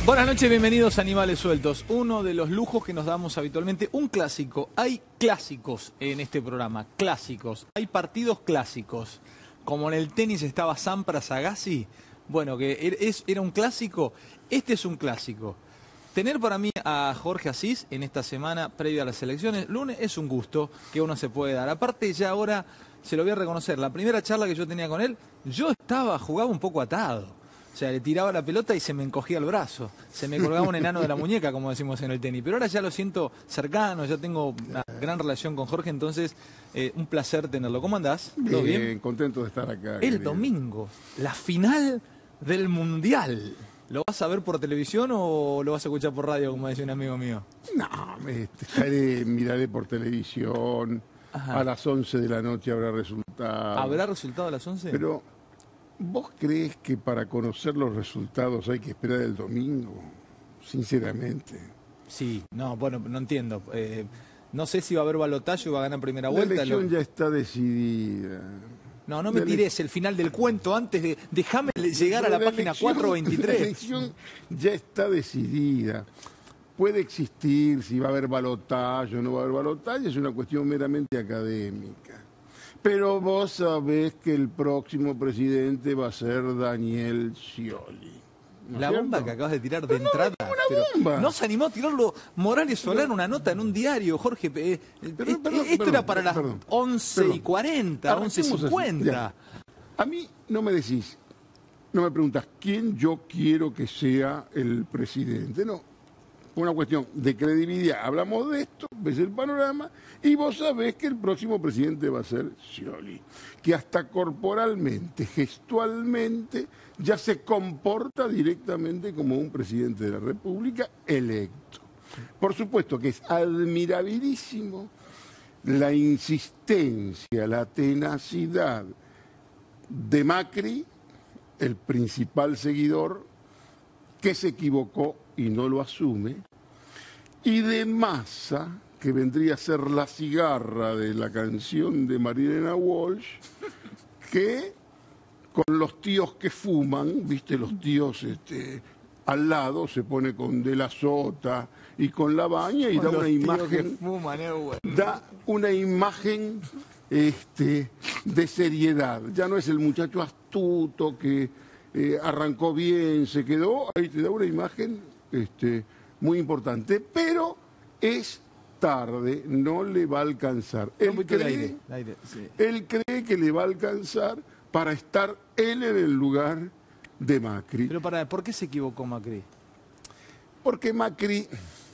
Buenas noches, bienvenidos a Animales Sueltos. Uno de los lujos que nos damos habitualmente, un clásico. Hay clásicos en este programa, clásicos. Hay partidos clásicos. Como en el tenis estaba Sampras Agassi, bueno, que era un clásico, este es un clásico. Tener para mí a Jorge Asís en esta semana previa a las elecciones, lunes, es un gusto que uno se puede dar. Aparte, ya ahora se lo voy a reconocer, la primera charla que yo tenía con él, jugaba un poco atado. O sea, le tiraba la pelota y se me encogía el brazo. Se me colgaba un enano de la muñeca, como decimos en el tenis. Pero ahora ya lo siento cercano, ya tengo una gran relación con Jorge, entonces un placer tenerlo. ¿Cómo andás? ¿Todo bien? Bien, contento de estar acá. El querido. domingo, la final del Mundial. ¿Lo vas a ver por televisión o lo vas a escuchar por radio, como decía un amigo mío? No, miraré por televisión. Ajá. A las 11 de la noche habrá resultado. ¿Habrá resultado a las 11? Pero, ¿vos crees que para conocer los resultados hay que esperar el domingo? Sinceramente. Sí, no, bueno, no entiendo. No sé si va a haber balotaje o va a ganar en primera La vuelta. elección ya está decidida. No, no me tires el final del cuento antes de... Déjame llegar a la página 423. La elección ya está decidida. Puede existir si va a haber balotaje o no va a haber balotaje, es una cuestión meramente académica. Pero vos sabés que el próximo presidente va a ser Daniel Scioli. ¿No La es bomba cierto? que acabas de tirar de entrada. Una bomba. No se animó a tirarlo Morales Solano, una nota en un diario, Jorge. Esto era para las 11:40, Arranquemos así, 11:50. ya. A mí no me decís, no me preguntas quién yo quiero que sea el presidente. No, una cuestión de credibilidad. Hablamos de esto, ves el panorama y vos sabés que el próximo presidente va a ser Scioli, que hasta corporalmente, gestualmente, ya se comporta directamente como un presidente de la República electo. Por supuesto que es admirabilísimo la insistencia, la tenacidad de Macri, el principal seguidor, que se equivocó y no lo asume, y de Massa, que vendría a ser la cigarra de la canción de Marilena Walsh, que con los tíos que fuman, viste, los tíos al lado, se pone con De la Sota y con la baña y da una imagen, da una imagen de seriedad. Ya no es el muchacho astuto que arrancó bien, se quedó, ahí te da una imagen muy importante, pero es tarde, no le va a alcanzar. Él cree que le va a alcanzar para estar él en el lugar de Macri. Pero ¿por qué se equivocó Macri? Porque Macri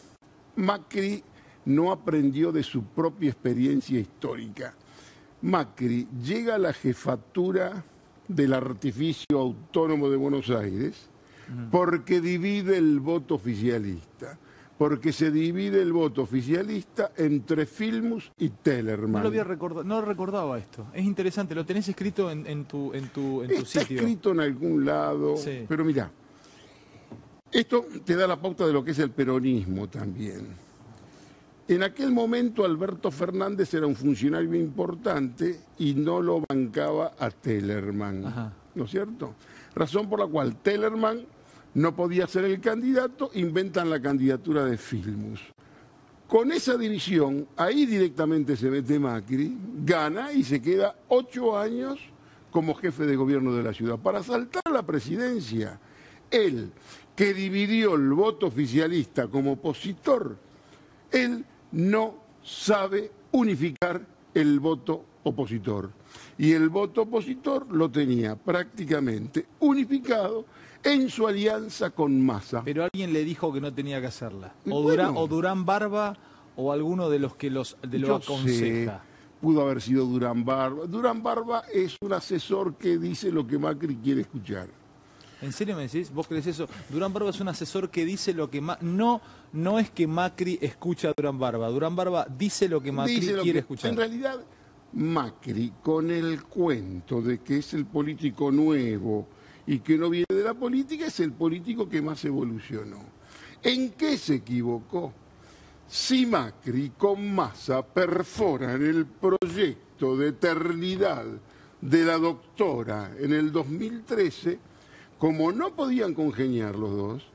no aprendió de su propia experiencia histórica. Macri llega a la jefatura del artificio autónomo de Buenos Aires porque divide el voto oficialista. Porque se divide el voto oficialista entre Filmus y Tellerman. No recordaba esto. Es interesante, lo tenés escrito en tu sitio. Está escrito en algún lado, sí. Pero mirá, esto te da la pauta de lo que es el peronismo también. En aquel momento Alberto Fernández era un funcionario importante y no lo bancaba a Tellerman. Ajá. ¿No es cierto? Razón por la cual Tellerman no podía ser el candidato, inventan la candidatura de Filmus. Con esa división, ahí directamente se mete Macri, gana y se queda 8 años como jefe de gobierno de la ciudad. Para saltar a la presidencia, él, que dividió el voto oficialista como opositor, él no sabe unificar el voto opositor. Y el voto opositor lo tenía prácticamente unificado en su alianza con Massa. Pero alguien le dijo que no tenía que hacerla. O Durán Barba o alguno de los que lo aconseja. Sé, pudo haber sido Durán Barba. Durán Barba es un asesor que dice lo que Macri quiere escuchar. ¿En serio me decís? ¿Vos crees eso? Durán Barba es un asesor que dice lo que no es que Macri escucha a Durán Barba. Durán Barba dice lo que Macri quiere escuchar. En realidad, Macri, con el cuento de que es el político nuevo y que no viene de la política, es el político que más evolucionó. ¿En qué se equivocó? Si Macri con Massa perforan el proyecto de eternidad de la doctora en el 2013, como no podían congeniar los dos,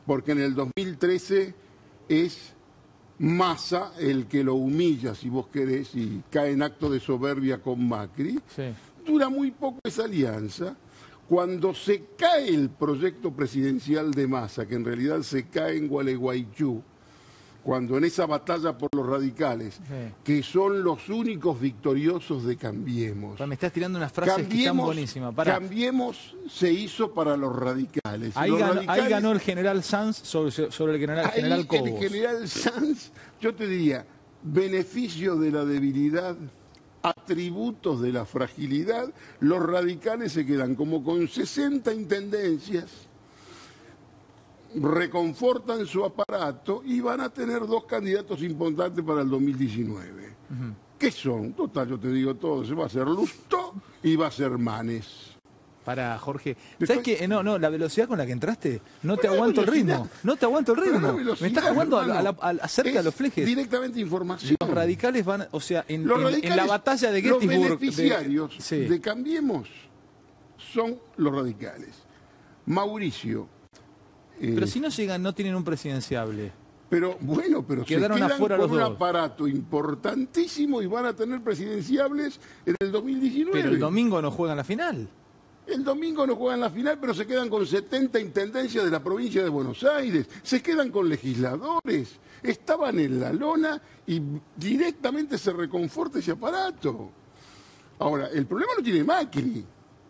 porque en el 2013 es Massa el que lo humilla, si vos querés, y cae en acto de soberbia con Macri. Sí. Dura muy poco esa alianza. Cuando se cae el proyecto presidencial de Massa, que en realidad se cae en Gualeguaychú, cuando en esa batalla por los radicales, Sí. que son los únicos victoriosos de Cambiemos. Me estás tirando unas frases que están buenísimas. Pará. Cambiemos se hizo para los radicales. Ahí, Los ahí ganó el general Sanz sobre el general Cobos. El general Sanz, yo te diría, beneficio de la debilidad, atributos de la fragilidad, los radicales se quedan como con 60 intendencias, reconfortan su aparato y van a tener dos candidatos importantes para el 2019. ¿Qué son? Total, yo te digo todo, se va a hacer Lustó y va a ser Manes. Para Jorge, ¿sabes qué? No, la velocidad con la que entraste, no te Pero aguanto el velocidad. ritmo. No te aguanto el ritmo. Velocidad, Me estás jugando hermano, acerca de los flejes. Directamente información. Los radicales van, o sea, en la radicales, batalla de los Gettysburg. beneficiarios Sí. de Cambiemos son los radicales. Mauricio. Pero si no llegan, no tienen un presidenciable. Pero bueno, pero Quedaron se quedan afuera con los un dos. aparato importantísimo y van a tener presidenciables en el 2019. Pero el domingo no juegan la final. El domingo no juegan la final, pero se quedan con 70 intendencias de la provincia de Buenos Aires, se quedan con legisladores, estaban en la lona y directamente se reconforta ese aparato. Ahora, el problema lo tiene Macri,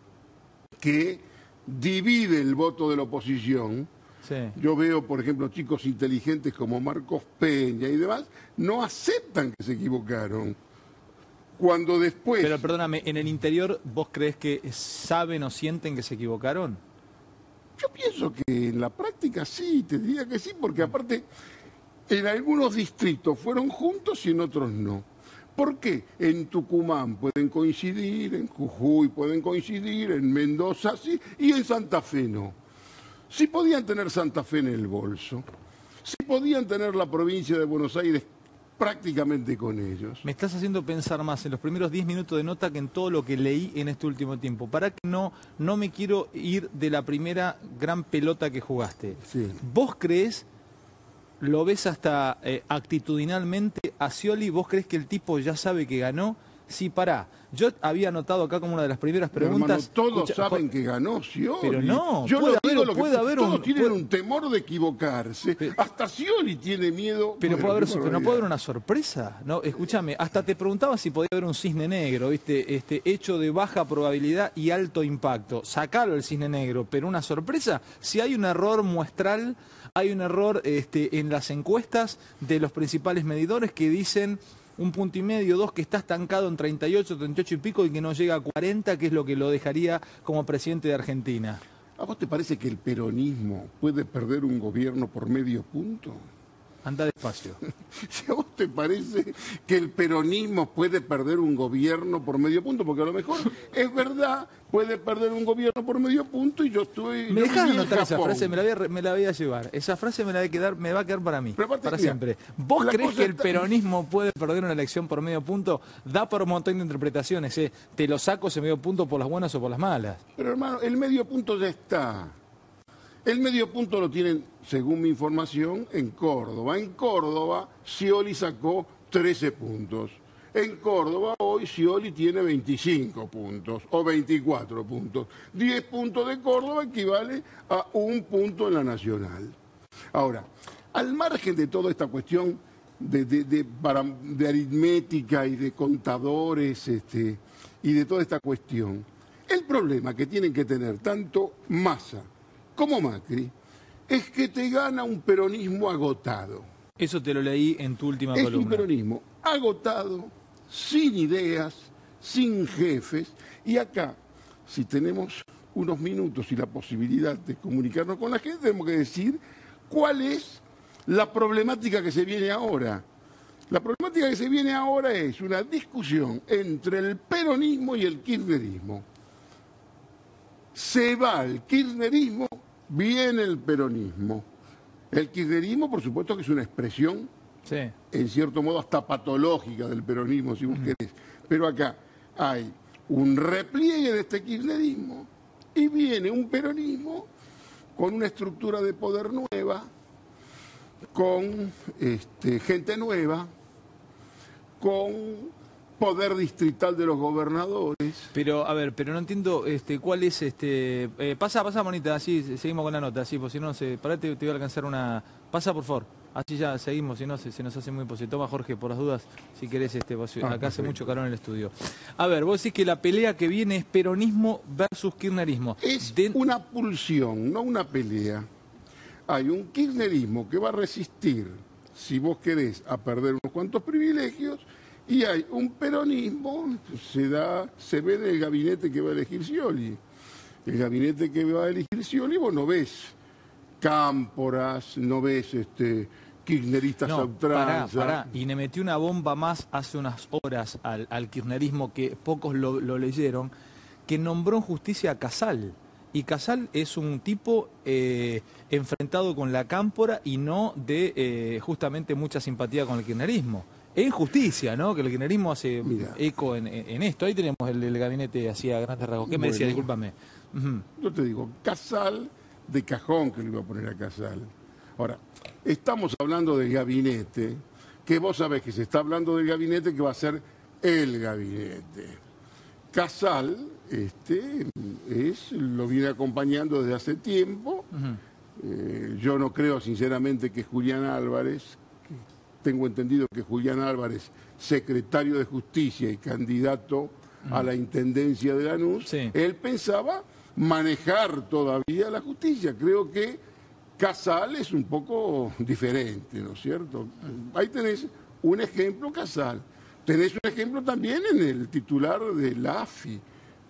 que divide el voto de la oposición. Sí. Yo veo, por ejemplo, chicos inteligentes como Marcos Peña y demás, no aceptan que se equivocaron. Cuando después... Pero perdóname, ¿en el interior vos crees que saben o sienten que se equivocaron? Yo pienso que en la práctica sí, te diría que sí, porque aparte en algunos distritos fueron juntos y en otros no. ¿Por qué? En Tucumán pueden coincidir, en Jujuy pueden coincidir, en Mendoza sí, y en Santa Fe no. Sí podían tener Santa Fe en el bolso, sí podían tener la provincia de Buenos Aires prácticamente con ellos. Me estás haciendo pensar más en los primeros 10 minutos de nota que en todo lo que leí en este último tiempo. Para que no me quiero ir de la primera gran pelota que jugaste. Sí. ¿Vos creés, lo ves hasta actitudinalmente a Scioli, vos creés que el tipo ya sabe que ganó? Sí, pará. Yo había anotado acá como una de las primeras preguntas. Hermano, todos saben que ganó Scioli. Pero no, yo puede no digo haber- lo que puede haber todos un- tienen puede- un temor de equivocarse. Hasta Scioli tiene miedo. Pero, Bueno, pero no qué puede haber barbaridad. una sorpresa, ¿no? Escúchame, hasta te preguntaba si podía haber un cisne negro, ¿viste? Hecho de baja probabilidad y alto impacto. Sacalo el cisne negro, pero una sorpresa, si hay un error muestral, hay un error en las encuestas de los principales medidores que dicen 1,5 puntos, 2, que está estancado en 38, 38 y pico y que no llega a 40, que es lo que lo dejaría como presidente de Argentina. ¿A vos te parece que el peronismo puede perder un gobierno por medio punto? Anda despacio. Si a vos te parece que el peronismo puede perder un gobierno por medio punto, porque a lo mejor es verdad, puede perder un gobierno por medio punto y yo estoy... Me yo dejás viví en anotar esa Japón. frase, me la voy a llevar. Esa frase me va a quedar para mí, Pero aparte, para mira, siempre. ¿Vos la creés cosa que el está- peronismo puede perder una elección por medio punto? Da para un montón de interpretaciones, ¿eh? Te lo saco ese medio punto por las buenas o por las malas. Pero hermano, el medio punto ya está. El medio punto lo tienen, según mi información, en Córdoba. En Córdoba, Scioli sacó 13 puntos. En Córdoba, hoy Scioli tiene 25 puntos o 24 puntos. 10 puntos de Córdoba equivale a 1 punto en la nacional. Ahora, al margen de toda esta cuestión de aritmética y de contadores y de toda esta cuestión, el problema que tienen que tener tanto Massa como Macri es que te gana un peronismo agotado. Eso te lo leí en tu última Es columna. un peronismo agotado, sin ideas, sin jefes. Y acá, si tenemos unos minutos y la posibilidad de comunicarnos con la gente, tenemos que decir cuál es la problemática que se viene ahora. La problemática que se viene ahora es una discusión entre el peronismo y el kirchnerismo. Se va el kirchnerismo, viene el peronismo. El kirchnerismo, por supuesto, que es una expresión, Sí. en cierto modo, hasta patológica del peronismo, si vos querés. Pero acá hay un repliegue de este kirchnerismo y viene un peronismo con una estructura de poder nueva, con gente nueva, con poder distrital de los gobernadores. Pero, a ver, pero no entiendo cuál es pasa, Bonita, así seguimos con la nota, así, pues si no, parate, te voy a alcanzar una... Pasa, por favor, así ya seguimos, si no, se nos hace muy imposible. Toma, Jorge, por las dudas, si querés, acá hace mucho calor en el estudio. A ver, vos decís que la pelea que viene es peronismo versus kirchnerismo. Es una pulsión, no una pelea. Hay un kirchnerismo que va a resistir, si vos querés, a perder unos cuantos privilegios, y hay un peronismo, se ve en el gabinete que va a elegir Scioli. El gabinete que va a elegir Scioli, vos no ves cámporas, no ves kirchneristas a ultranza. Pará. Y le metí una bomba más hace unas horas al kirchnerismo, que pocos lo leyeron, que nombró en justicia a Casal. Y Casal es un tipo enfrentado con la cámpora y no de justamente mucha simpatía con el kirchnerismo. En justicia, ¿no? Que el kirchnerismo hace eco en esto. Ahí tenemos el gabinete así a grandes rasgos. ¿Qué me decía? Discúlpame. Yo te digo, Casal, de cajón que le iba a poner a Casal. Ahora, estamos hablando del gabinete, que vos sabés que se está hablando del gabinete que va a ser el gabinete. Casal, lo viene acompañando desde hace tiempo. Yo no creo sinceramente que Julián Álvarez, tengo entendido que Julián Álvarez, secretario de Justicia y candidato a la intendencia de Lanús, sí, él pensaba manejar todavía la justicia. Creo que Casal es un poco diferente, ¿no es cierto? Ahí tenés un ejemplo, Casal. Tenés un ejemplo también en el titular de la AFI,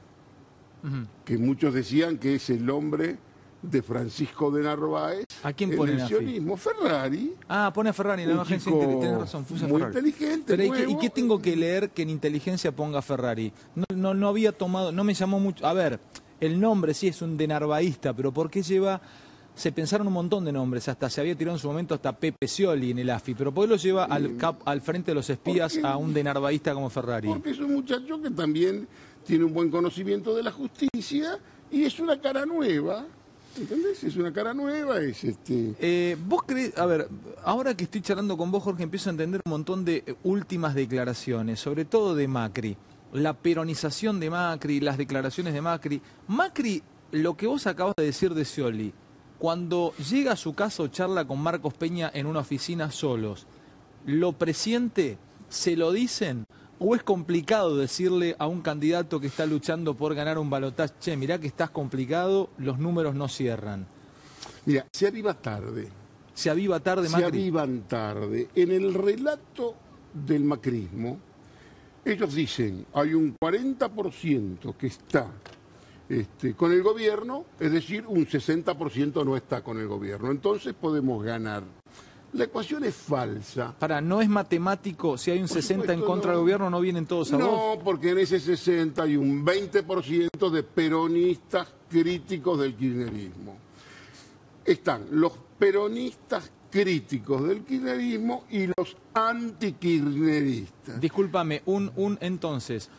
que muchos decían que es el hombre de Francisco de Narváez. ¿A quién pone el sionismo? Ferrari. Ah, pone a Ferrari en la agencia. Tienes razón, puso muy Ferrari. Inteligente. Pero ¿y qué tengo que leer que en inteligencia ponga Ferrari? No había tomado, no me llamó mucho. A ver, el nombre sí es un de narvaísta, pero ¿por qué lleva? Se pensaron un montón de nombres, hasta se había tirado en su momento hasta Pepe Scioli en el AFI, pero ¿por qué lo lleva al frente de los espías a un de narvaísta como Ferrari? Porque es un muchacho que también tiene un buen conocimiento de la justicia y es una cara nueva. ¿Entendés? Es una cara nueva, ¿Vos creés? A ver, ahora que estoy charlando con vos, Jorge, empiezo a entender un montón de últimas declaraciones, sobre todo de Macri. La peronización de Macri, las declaraciones de Macri. Macri, lo que vos acabas de decir de Scioli, cuando llega a su casa o charla con Marcos Peña en una oficina solos, ¿lo presiente? ¿Se lo dicen? ¿O es complicado decirle a un candidato que está luchando por ganar un balotaje, che, mirá que estás complicado, los números no cierran? Mira, se aviva tarde. ¿Se aviva tarde, Macri? Se avivan tarde. En el relato del macrismo, ellos dicen, hay un 40% que está con el gobierno, es decir, un 60% no está con el gobierno. Entonces podemos ganar. La ecuación es falsa. No es matemático, si hay un 60 en contra del gobierno, ¿no vienen todos a vos? No, porque en ese 60 hay un 20% de peronistas críticos del kirchnerismo. Están los peronistas críticos del kirchnerismo y los antikirchneristas. Discúlpame, entonces,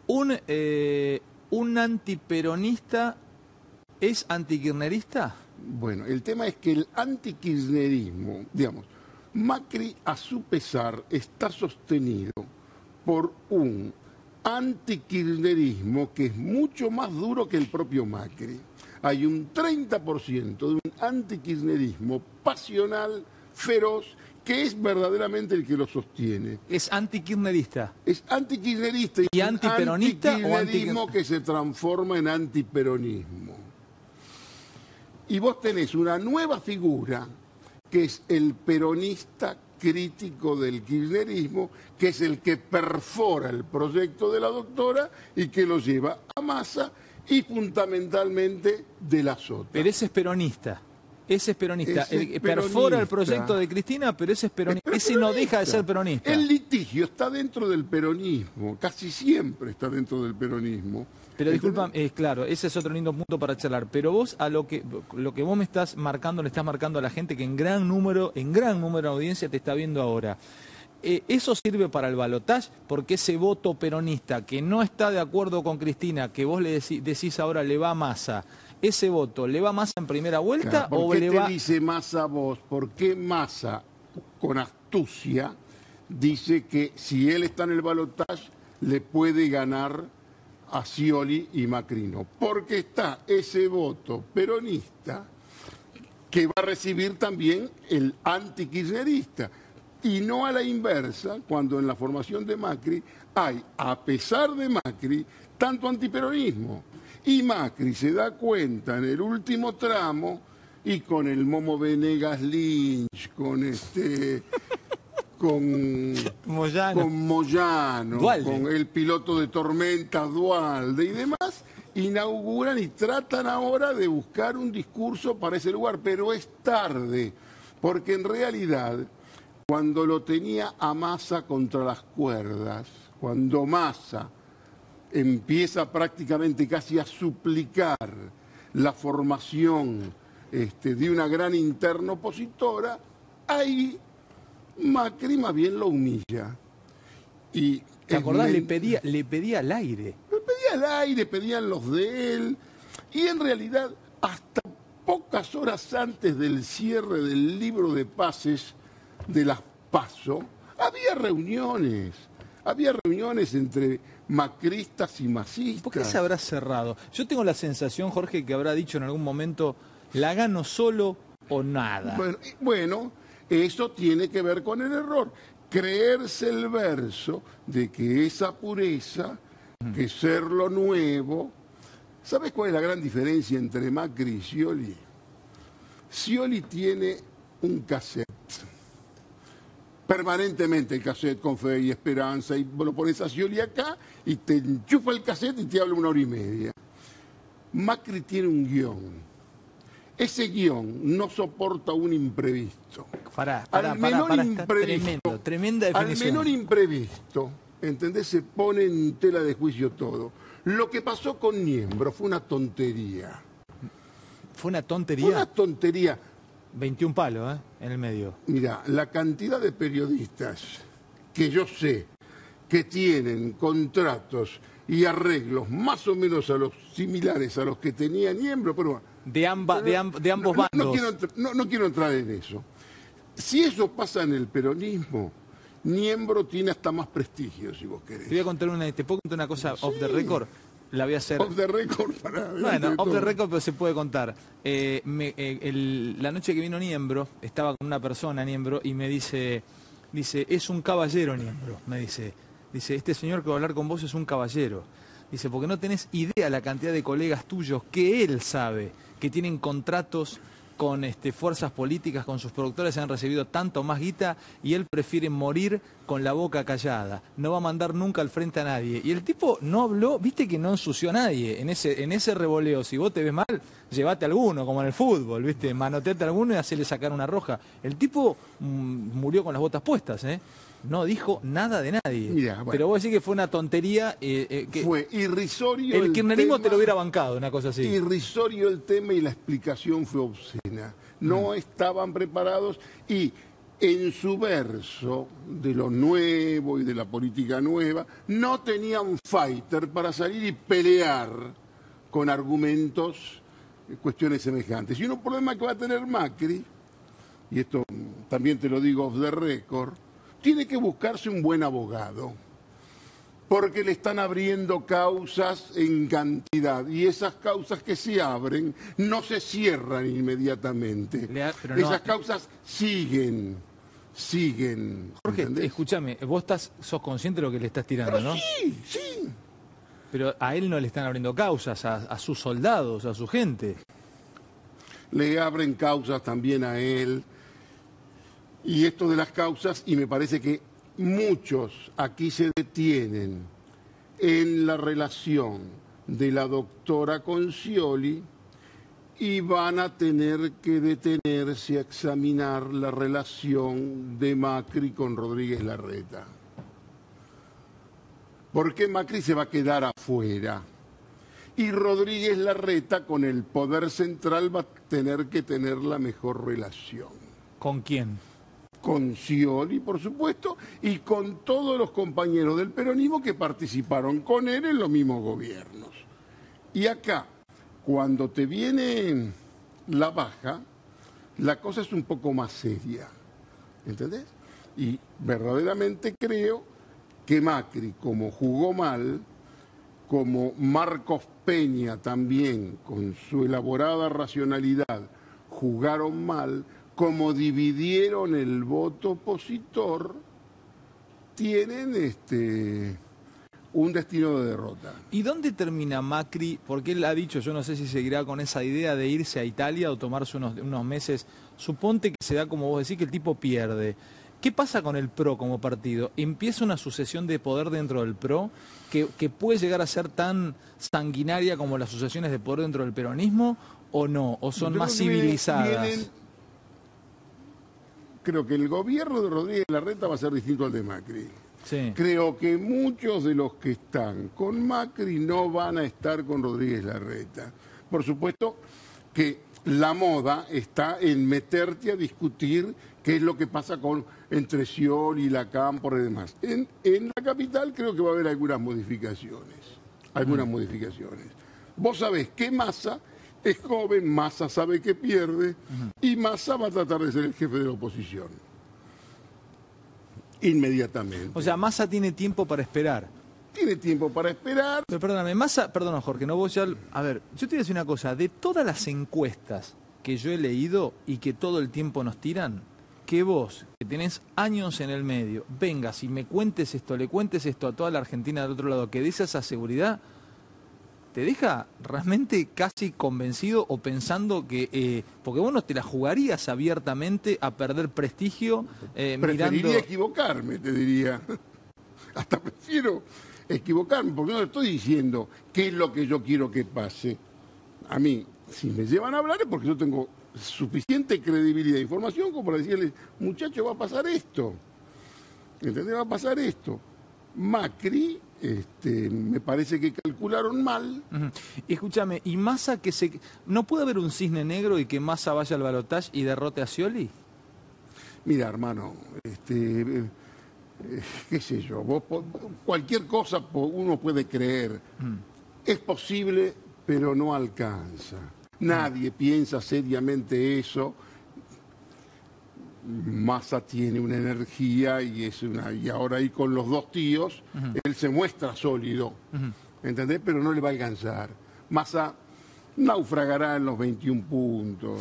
¿un antiperonista es antikirchnerista? Bueno, el tema es que el antikirchnerismo, digamos, Macri a su pesar está sostenido por un antikirchnerismo que es mucho más duro que el propio Macri. Hay un 30% de un antikirchnerismo pasional, feroz, que es verdaderamente el que lo sostiene. ¿Es antikirchnerista? Es antikirchnerista y antiperonista antikirchnerismo que se transforma en antiperonismo. Y vos tenés una nueva figura, que es el peronista crítico del kirchnerismo, que es el que perfora el proyecto de la doctora y que lo lleva a Massa y fundamentalmente de la Sota. Pero ese es peronista. Ese es peronista. Perfora el proyecto de Cristina, pero ese es peronista. Ese no deja de ser peronista. El litigio está dentro del peronismo, casi siempre está dentro del peronismo. Pero disculpa, claro, ese es otro lindo punto para charlar. Pero vos lo que vos me estás marcando, le estás marcando a la gente que en gran número de audiencia te está viendo ahora. ¿Eso sirve para el balotaje? Porque ese voto peronista que no está de acuerdo con Cristina, que vos le decís ahora le va a Massa, ¿ese voto le va a Massa en primera vuelta Claro, ¿por o qué le te va...? dice Massa vos? ¿Por qué Massa, con astucia, dice que si él está en el balotaje, le puede ganar a Scioli y Macrino? Porque está ese voto peronista que va a recibir también el antikirchnerista. Y no a la inversa, cuando en la formación de Macri hay, a pesar de Macri, tanto antiperonismo. Y Macri se da cuenta en el último tramo, y con el Momo Venegas Lynch, con Moyano, Dualde, con el piloto de Tormentas Dualde y demás, inauguran y tratan ahora de buscar un discurso para ese lugar, pero es tarde, porque en realidad, cuando lo tenía a Massa contra las cuerdas, cuando Massa empieza prácticamente casi a suplicar la formación de una gran interna opositora, ahí Macri más bien lo humilla. Y ¿te acordás? Le pedía al aire. le pedía al aire, pedían los de él, y en realidad hasta pocas horas antes del cierre del libro de pases de las PASO, había reuniones entre macristas y masistas. ¿Por qué se habrá cerrado? Yo tengo la sensación, Jorge, que habrá dicho en algún momento, la gano solo o nada. Bueno, eso tiene que ver con el error. Creerse el verso de que esa pureza, que ser lo nuevo. ¿Sabes cuál es la gran diferencia entre Macri y Scioli? Scioli tiene un cassette. Permanentemente el cassette con Fe y Esperanza, y lo pones a Scioli acá y te enchufa el cassette y te habla 1 hora y media. Macri tiene un guión. Ese guión no soporta un imprevisto. Tremenda definición. Al menor imprevisto, ¿entendés? Se pone en tela de juicio todo. Lo que pasó con Niembro fue una tontería. ¿Fue una tontería? Fue una tontería. 21 palos, en el medio. Mira, la cantidad de periodistas que yo sé que tienen contratos y arreglos más o menos similares a los que tenía Niembro, pero de ambos bandos. No quiero entrar en eso. Si eso pasa en el peronismo, Niembro tiene hasta más prestigio, si vos querés. ¿Te puedo contar una cosa off the record? La voy a hacer. Off the record para... Bueno, off the record, pero se puede contar. La noche que vino Niembro, estaba con una persona, Niembro, y me dice, es un caballero, Niembro, me dice, este señor que va a hablar con vos es un caballero. Dice, porque no tenés idea la cantidad de colegas tuyos que él sabe que tienen contratos con fuerzas políticas, con sus productores, han recibido tanto más guita y él prefiere morir con la boca callada. No va a mandar nunca al frente a nadie. Y el tipo no habló, viste que no ensució a nadie. En ese revoleo, si vos te ves mal, llévate a alguno, como en el fútbol, viste, manoteate a alguno y hacele sacar una roja. El tipo murió con las botas puestas, No dijo nada de nadie. Mirá, bueno. Pero vos decís que fue una tontería. Fue irrisorio el kirchnerismo te lo hubiera bancado, una cosa así. Irrisorio el tema y la explicación fue obscena. No estaban preparados y en su verso de lo nuevo y de la política nueva, no tenían fighter para salir y pelear con argumentos, cuestiones semejantes. Y un problema que va a tener Macri, y esto también te lo digo off the record, tiene que buscarse un buen abogado, porque le están abriendo causas en cantidad, y esas causas que se abren no se cierran inmediatamente. Esas causas siguen. Jorge, ¿entendés? escúchame, vos sos consciente de lo que le estás tirando, Pero ¿no? Sí. Pero a él no le están abriendo causas, a sus soldados, a su gente. Le abren causas también a él. Y esto de las causas, y me parece que muchos aquí se detienen en la relación de la doctora con Scioli y van a tener que detenerse a examinar la relación de Macri con Rodríguez Larreta. ¿Por qué Macri se va a quedar afuera? Y Rodríguez Larreta, con el poder central, va a tener que tener la mejor relación. ¿Con quién? Con Scioli, por supuesto, y con todos los compañeros del peronismo que participaron con él en los mismos gobiernos. Y acá, Cuando te viene la baja, la cosa es un poco más seria, ¿entendés? Y verdaderamente creo que Macri, como jugó mal, como Marcos Peña también, con su elaborada racionalidad, jugaron mal, como dividieron el voto opositor, tienen un destino de derrota. ¿Y dónde termina Macri? Porque él ha dicho, yo no sé si seguirá con esa idea de irse a Italia o tomarse unos meses. Suponte que se da, como vos decís, que el tipo pierde. ¿Qué pasa con el PRO como partido? ¿Empieza una sucesión de poder dentro del PRO que puede llegar a ser tan sanguinaria como las sucesiones de poder dentro del peronismo o no? ¿O son más civilizadas? Creo que el gobierno de Rodríguez Larreta va a ser distinto al de Macri. Sí. Creo que muchos de los que están con Macri no van a estar con Rodríguez Larreta. Por supuesto que la moda está en meterte a discutir qué es lo que pasa entre Scioli, Cámpora y demás. En la capital creo que va a haber algunas modificaciones. Vos sabés que Massa es joven, Massa sabe que pierde y Massa va a tratar de ser el jefe de la oposición. Inmediatamente. O sea, Massa tiene tiempo para esperar. Tiene tiempo para esperar. Pero perdóname, Massa, perdona Jorge, no voy a... A ver, yo te voy a decir una cosa, de todas las encuestas que yo he leído y que todo el tiempo nos tiran, que vos, que tenés años en el medio, vengas y me cuentes esto, le cuentes esto a toda la Argentina del otro lado, que des esa seguridad, te deja realmente casi convencido o pensando que... porque vos no te la jugarías abiertamente a perder prestigio Preferiría mirando... equivocarme, te diría. Hasta prefiero equivocarme, porque no estoy diciendo qué es lo que yo quiero que pase. A mí, si me llevan a hablar es porque yo tengo suficiente credibilidad e información como para decirles, muchachos, va a pasar esto. ¿Entendés? Va a pasar esto. Macri, me parece que calcularon mal. Escúchame, ¿y Massa que se... ¿No puede haber un cisne negro y que Massa vaya al balotaje y derrote a Scioli? Mira, hermano, qué sé yo, cualquier cosa uno puede creer. Es posible, pero no alcanza. Nadie piensa seriamente eso. Massa tiene una energía y ahora ahí con los dos tíos, él se muestra sólido, ¿entendés? Pero no le va a alcanzar. Massa naufragará en los 21 puntos.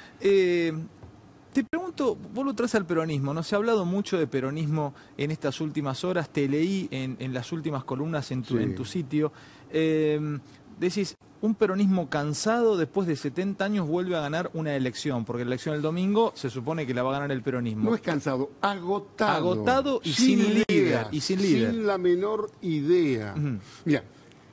Te pregunto, vos lo traes al peronismo, ¿no? Se ha hablado mucho de peronismo en estas últimas horas, te leí en las últimas columnas en tu sitio. Decís, un peronismo cansado después de 70 años vuelve a ganar una elección, porque la elección del domingo se supone que la va a ganar el peronismo. No es cansado, agotado. Agotado y sin líder. Sin la menor idea. Mira,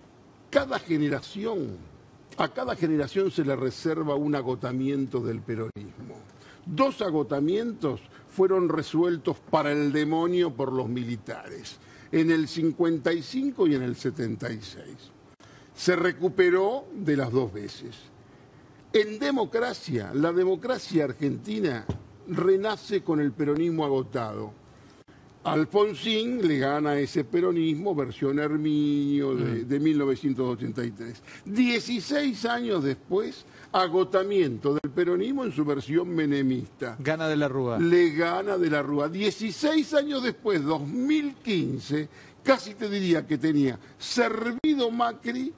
a cada generación se le reserva un agotamiento del peronismo. 2 agotamientos fueron resueltos para el demonio por los militares, en el 55 y en el 76. Se recuperó de las 2 veces. En democracia, la democracia argentina renace con el peronismo agotado. Alfonsín le gana a ese peronismo, versión Herminio de 1983. 16 años después, agotamiento del peronismo en su versión menemista. Gana de la Rúa. Le gana de la Rúa. 16 años después, 2015, casi te diría que tenía servido Macri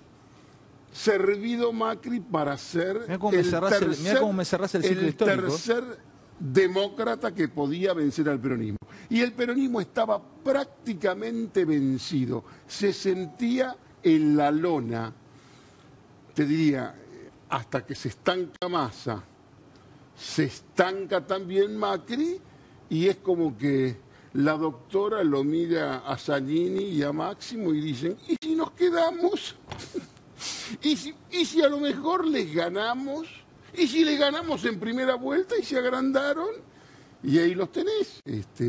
para ser mirá cómo me cerrás el ciclo histórico. Tercer demócrata que podía vencer al peronismo. Y el peronismo estaba prácticamente vencido. Se sentía en la lona, te diría, hasta que se estanca Massa, se estanca también Macri, y es como que la doctora lo mira a Zanini y a Máximo y dicen, ¿y si nos quedamos? ¿Y si a lo mejor les ganamos? ¿Y si les ganamos en primera vuelta y se agrandaron? Y ahí los tenés.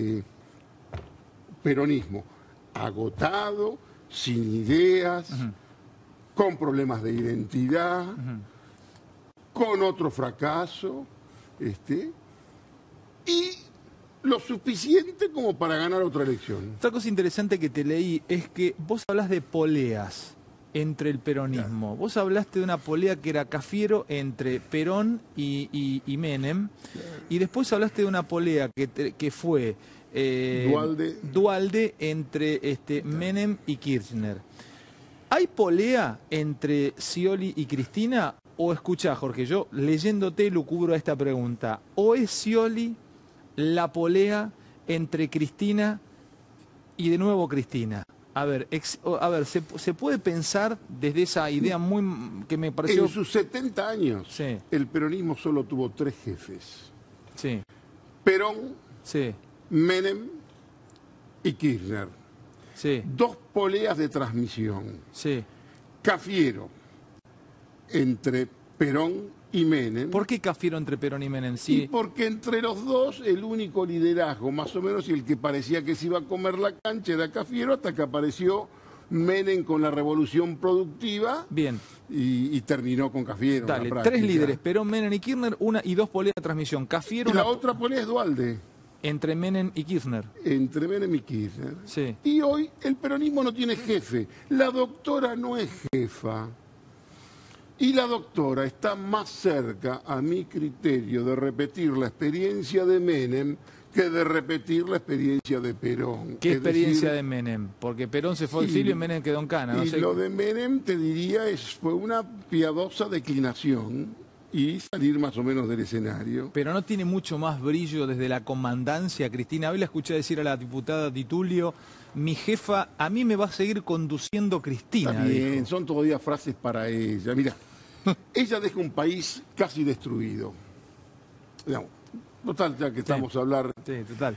Peronismo agotado, sin ideas, con problemas de identidad, con otro fracaso, y lo suficiente como para ganar otra elección. Otra cosa interesante que te leí es que vos hablas de poleas. entre el peronismo. Vos hablaste de una polea que era Cafiero entre Perón y Menem, y después hablaste de una polea que fue Duhalde entre Menem y Kirchner. ¿Hay polea entre Scioli y Cristina? O escuchá, Jorge, yo leyéndote lucubro a esta pregunta. ¿O es Scioli la polea entre Cristina y de nuevo Cristina? A ver, ¿se puede pensar desde esa idea muy que me pareció... En sus 70 años, sí, el peronismo solo tuvo 3 jefes. Sí. Perón, Sí. Menem y Kirchner. Sí. 2 poleas de transmisión. Sí. Cafiero, entre Perón y Menem. ¿Por qué Cafiero entre Perón y Menem? Y Sí. porque entre los dos el único liderazgo, más o menos, y el que parecía que se iba a comer la cancha era Cafiero, hasta que apareció Menem con la revolución productiva. Bien. Y terminó con Cafiero. Dale, en la práctica. 3 líderes, Perón, Menem y Kirchner, 1 y 2 poleas de transmisión. Cafiero, Y la otra polea es Duhalde, entre Menem y Kirchner. entre Menem y Kirchner. Sí. Y hoy el peronismo no tiene jefe. La doctora no es jefa. Y la doctora está más cerca, a mi criterio, de repetir la experiencia de Menem que de repetir la experiencia de Perón. ¿Qué Es experiencia decir, de Menem? Porque Perón se fue al y- exilio y Menem quedó en Cana. No y sé. lo de Menem, te diría, fue una piadosa declinación y salir más o menos del escenario. Pero no tiene mucho más brillo desde la comandancia, Cristina. Hoy la escuché decir a la diputada Di Tulio, mi jefa, a mí me va a seguir conduciendo Cristina. Está bien, dijo. son todavía frases para ella. Mira, ella deja un país casi destruido. Digamos, total, ya que estamos a hablar. Sí, total.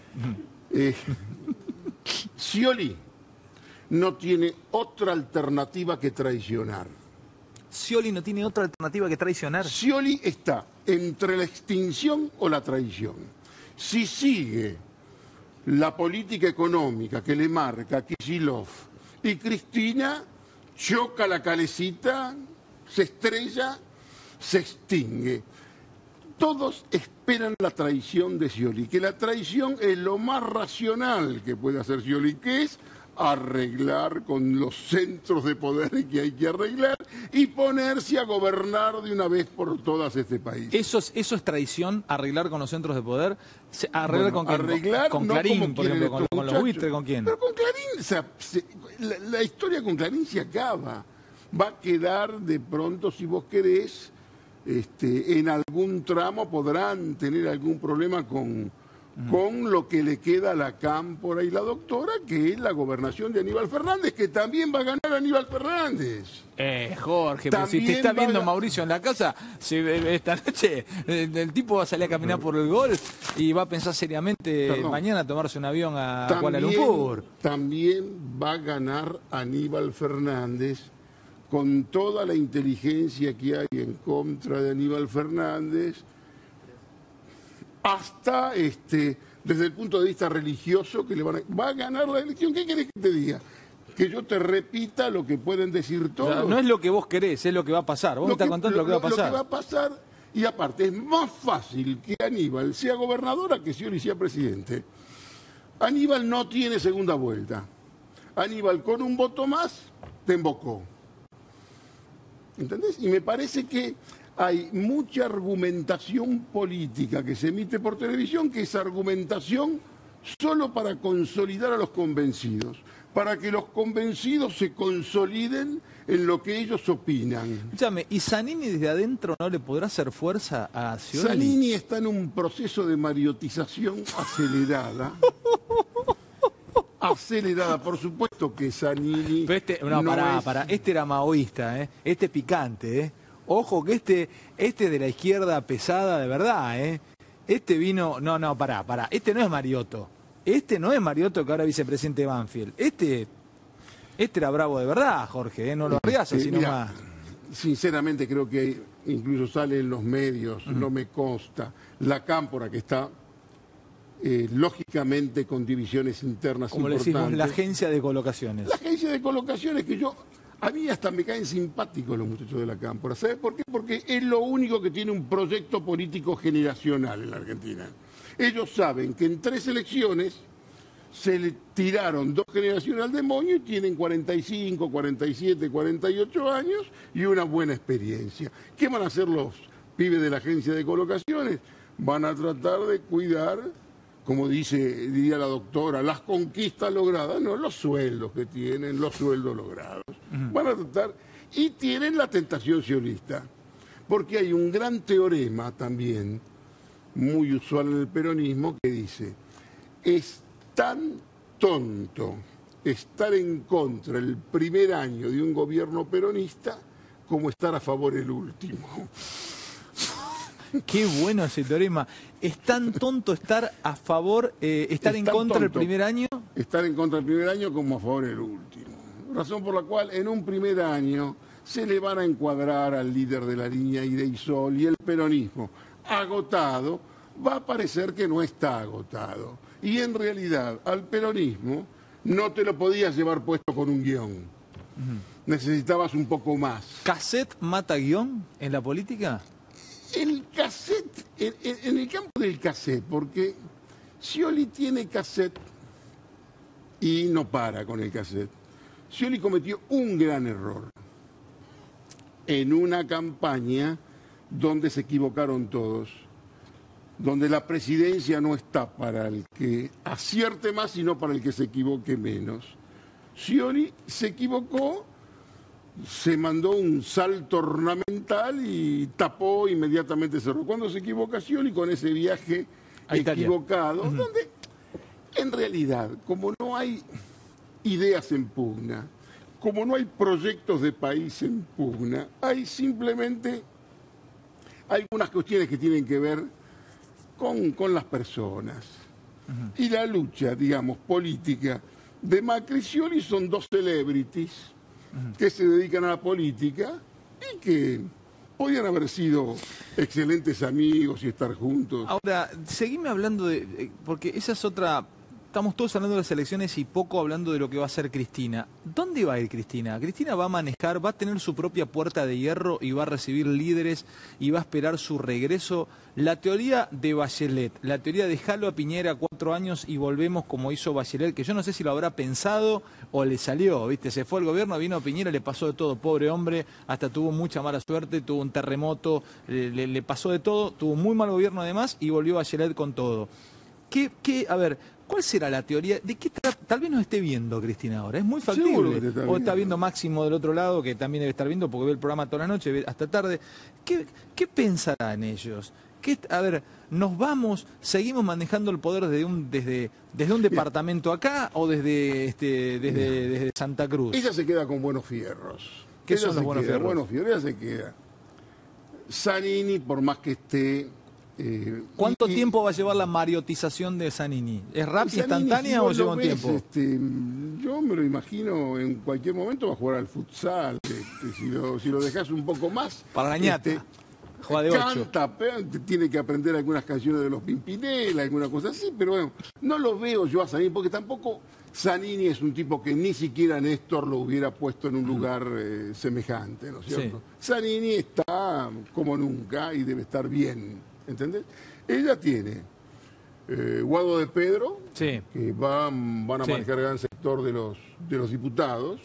Scioli no tiene otra alternativa que traicionar. Scioli no tiene otra alternativa que traicionar. Scioli está entre la extinción o la traición. Si sigue la política económica que le marca Kicillof y Cristina, choca la calecita, se estrella, se extingue. Todos esperan la traición de Scioli, que la traición es lo más racional que puede hacer Scioli, que es arreglar con los centros de poder que hay que arreglar y ponerse a gobernar de una vez por todas este país. ¿Eso es traición, arreglar con los centros de poder? ¿Arreglar Bueno, con quién? arreglar, Con no Clarín, como por quieren ejemplo, estos con los muchachos. buitres, ¿con quién? Pero con Clarín, o sea, la historia con Clarín se acaba. Va a quedar de pronto, si vos querés, en algún tramo podrán tener algún problema con lo que le queda a la Cámpora y la doctora, que es la gobernación de Aníbal Fernández, que también va a ganar Aníbal Fernández. Jorge, pero si te También está viendo va a- Mauricio en la casa, esta noche el tipo va a salir a caminar por el gol y va a pensar seriamente Perdón. mañana tomarse un avión a Kuala Lumpur. También va a ganar Aníbal Fernández con toda la inteligencia que hay en contra de Aníbal Fernández, hasta desde el punto de vista religioso que va a ganar la elección. ¿Qué querés que te diga? Que yo te repita lo que pueden decir O todos. sea, no es lo que vos querés, es lo que va a pasar. Vos me estás contando lo que va a pasar. Lo que va a pasar, y aparte, es más fácil que Aníbal sea gobernadora que Scioli sea presidente. Aníbal no tiene segunda vuelta. Aníbal con un voto más te embocó. ¿Entendés? Y me parece que hay mucha argumentación política que se emite por televisión, que es argumentación solo para consolidar a los convencidos, para que los convencidos se consoliden en lo que ellos opinan. Escúchame, ¿y Zanini desde adentro no le podrá hacer fuerza a Scioli? Zanini está en un proceso de mariotización acelerada. Acelerada, por supuesto que Zanini... Pero pará, este era maoísta, ¿eh? Este picante, ¿eh? Ojo que este de la izquierda pesada de verdad, ¿eh? Este vino... No, pará. Este no es Mariotto. Este no es Mariotto que ahora es vicepresidente de Banfield. Este era bravo de verdad, Jorge, ¿eh? No lo arrias así Mira, nomás. sinceramente creo que incluso sale en los medios, no me consta, la Cámpora que está lógicamente con divisiones internas Como le importantes. decimos, la agencia de colocaciones. La agencia de colocaciones que a mí hasta me caen simpáticos los muchachos de la Cámpora. ¿Sabes por qué? Porque es lo único que tiene un proyecto político generacional en la Argentina. Ellos saben que en 3 elecciones se le tiraron 2 generaciones al demonio y tienen 45, 47, 48 años y una buena experiencia. ¿Qué van a hacer los pibes de la agencia de colocaciones? Van a tratar de cuidar, como diría la doctora, las conquistas logradas, no los sueldos que tienen, los sueldos logrados. Van a tratar, y tienen la tentación sionista, porque hay un gran teorema también, muy usual en el peronismo, que dice, es tan tonto estar en contra el primer año de un gobierno peronista como estar a favor el último. Qué bueno ese teorema. ¿Es tan tonto estar a favor, estar en contra del primer año? Estar en contra del primer año como a favor del último. Razón por la cual en un primer año se le van a encuadrar al líder de la línea Ideisol y el peronismo agotado va a parecer que no está agotado. Y en realidad al peronismo no te lo podías llevar puesto con un guión. Necesitabas un poco más. ¿Cassette mata guión en la política? El cassette, en el campo del cassette, porque Scioli tiene cassette y no para con el cassette. Scioli cometió un gran error en una campaña donde se equivocaron todos, donde la presidencia no está para el que acierte más, sino para el que se equivoque menos. Scioli se equivocó, se mandó un salto ornamental y tapó, inmediatamente cerró. Cuando se equivoca Scioli con ese viaje equivocado, donde en realidad, como no hay ideas en pugna, como no hay proyectos de país en pugna, hay simplemente algunas cuestiones que tienen que ver con las personas. Y la lucha, digamos, política de Macri y Scioli son 2 celebrities que se dedican a la política y que podían haber sido excelentes amigos y estar juntos. Ahora, seguime hablando porque esa es otra. Estamos todos hablando de las elecciones y poco hablando de lo que va a hacer Cristina. ¿Dónde va a ir Cristina? Cristina va a manejar, va a tener su propia puerta de hierro y va a recibir líderes y va a esperar su regreso. La teoría de Bachelet, la teoría de dejarlo a Piñera 4 años y volvemos como hizo Bachelet, que yo no sé si lo habrá pensado o le salió, ¿viste? Se fue al gobierno, vino Piñera, le pasó de todo, pobre hombre, hasta tuvo mucha mala suerte, tuvo un terremoto, le pasó de todo, tuvo muy mal gobierno además y volvió Bachelet con todo. A ver, ¿cuál será la teoría? ¿De qué tal vez nos esté viendo Cristina ahora? Es muy factible. O está viendo Máximo del otro lado, que también debe estar viendo porque ve el programa toda la noche, ve hasta tarde. ¿Qué pensarán ellos? A ver, ¿nos vamos, seguimos manejando el poder desde un departamento acá o desde Santa Cruz? Ella se queda con buenos fierros. ¿Qué son los buenos fierros? Buenos fierros, ella se queda. Zanini, por más que esté... ¿Cuánto tiempo va a llevar la mariotización de Zanini? ¿Es rápida, instantánea o lleva un tiempo? Yo me lo imagino, en cualquier momento va a jugar al futsal. Si lo dejas un poco más... Para la ñata. Juega de 8. Canta, tiene que aprender algunas canciones de los Pimpinela, alguna cosa así, pero bueno, no lo veo yo a Zanini, porque tampoco Zanini es un tipo que ni siquiera Néstor lo hubiera puesto en un lugar semejante, ¿no es cierto? Sí. Zanini está como nunca y debe estar bien. ¿Entendés? Ella tiene Guado de Pedro, que van a manejar gran sector de los diputados,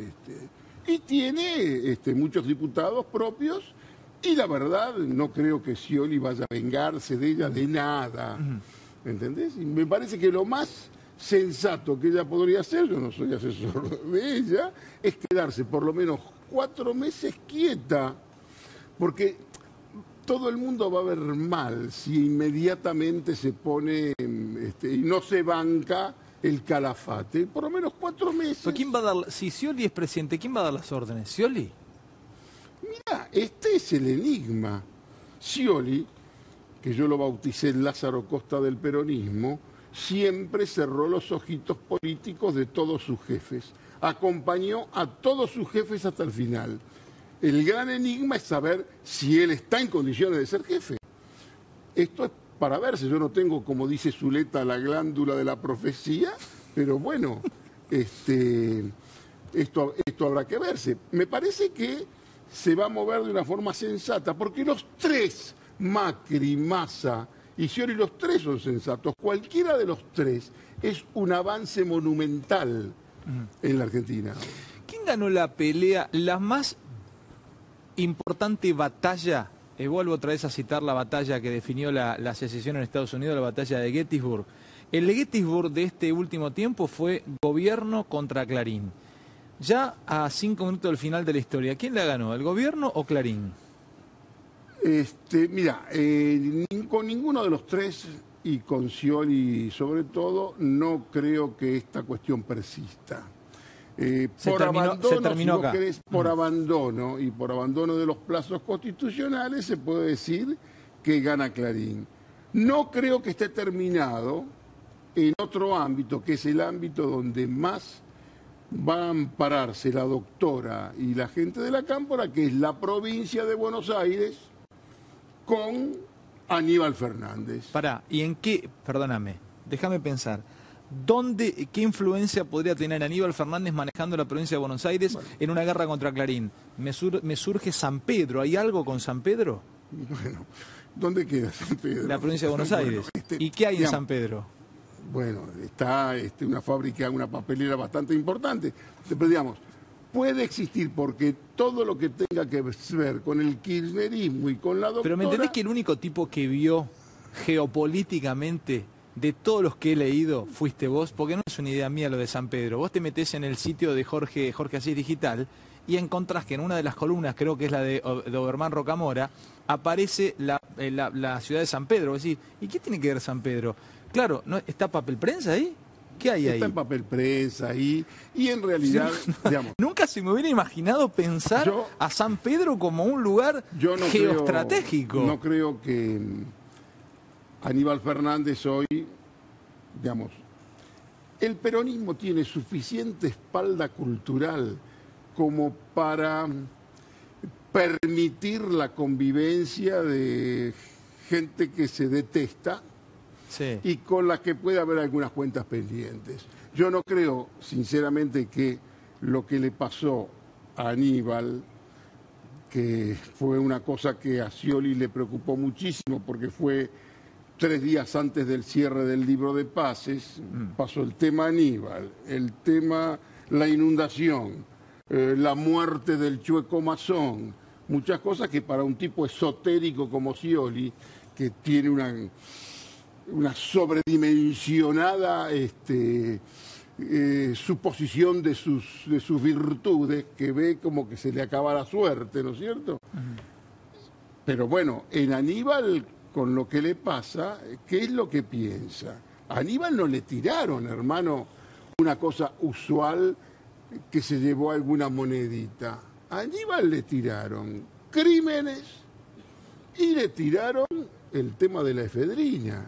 y tiene muchos diputados propios, y la verdad no creo que Scioli vaya a vengarse de ella de nada. ¿Entendés? Y me parece que lo más sensato que ella podría hacer, yo no soy asesor de ella, es quedarse por lo menos 4 meses quieta, porque todo el mundo va a ver mal si inmediatamente se pone y no se banca el calafate. Por lo menos 4 meses. ¿Pero quién va a dar, si Scioli es presidente, quién va a dar las órdenes? ¿Scioli? Mira, este es el enigma. Scioli, que yo lo bauticé el Lázaro Costa del peronismo, siempre cerró los ojitos políticos de todos sus jefes. Acompañó a todos sus jefes hasta el final. El gran enigma es saber si él está en condiciones de ser jefe. Esto es para verse. Yo no tengo, como dice Zuleta, la glándula de la profecía, pero bueno, esto habrá que verse. Me parece que se va a mover de una forma sensata, porque los 3, Macri, Massa y Scioli, los tres son sensatos. Cualquiera de los tres es un avance monumental en la Argentina. ¿Quién ganó la pelea, la más importante batalla? Vuelvo otra vez a citar la batalla que definió la secesión en Estados Unidos, la batalla de Gettysburg. El de Gettysburg de este último tiempo fue gobierno contra Clarín. Ya a 5 minutos del final de la historia, ¿quién la ganó? ¿El gobierno o Clarín? Mira, con ninguno de los tres, y con Scioli sobre todo, no creo que esta cuestión persista. Se terminó acá. Por abandono y por abandono de los plazos constitucionales se puede decir que gana Clarín. No creo que esté terminado en otro ámbito, que es el ámbito donde más va a ampararse la doctora y la gente de la Cámpora, que es la provincia de Buenos Aires, con Aníbal Fernández. Pará, ¿y en qué? Perdóname, déjame pensar. ¿Qué influencia podría tener Aníbal Fernández manejando la provincia de Buenos Aires en una guerra contra Clarín? Me surge San Pedro. ¿Hay algo con San Pedro? Bueno, ¿dónde queda San Pedro? La provincia de Buenos Aires. ¿Y qué hay en San Pedro? Bueno, está una fábrica, una papelera bastante importante. Pero digamos, puede existir porque todo lo que tenga que ver con el kirchnerismo y con la doctora... Pero ¿me entendés que el único tipo que vio geopolíticamente de todos los que he leído fuiste vos? Porque no es una idea mía lo de San Pedro. Vos te metés en el sitio de Jorge Asís Digital y encontrás que en una de las columnas, creo que es la de Obermán Rocamora, aparece la ciudad de San Pedro. Vos decís, ¿y qué tiene que ver San Pedro? Claro, ¿no está papel prensa ahí? ¿Qué hay ahí? Está en papel prensa ahí, y en realidad, digamos... Nunca se me hubiera imaginado pensar a San Pedro como un lugar geoestratégico. No creo que Aníbal Fernández hoy, digamos, el peronismo tiene suficiente espalda cultural como para permitir la convivencia de gente que se detesta, sí, y con las que puede haber algunas cuentas pendientes. Yo no creo, sinceramente, que lo que le pasó a Aníbal, que fue una cosa que a Scioli le preocupó muchísimo, porque fue 3 días antes del cierre del libro de pases, pasó el tema Aníbal, el tema la inundación, la muerte del Chueco Mazón, muchas cosas que para un tipo esotérico como Scioli, que tiene una sobredimensionada suposición de sus virtudes, que ve como que se le acaba la suerte, ¿no es cierto? Pero bueno, en Aníbal, con lo que le pasa, ¿qué es lo que piensa? A Aníbal no le tiraron, hermano, una cosa usual que se llevó alguna monedita. A Aníbal le tiraron crímenes y le tiraron el tema de la efedrina.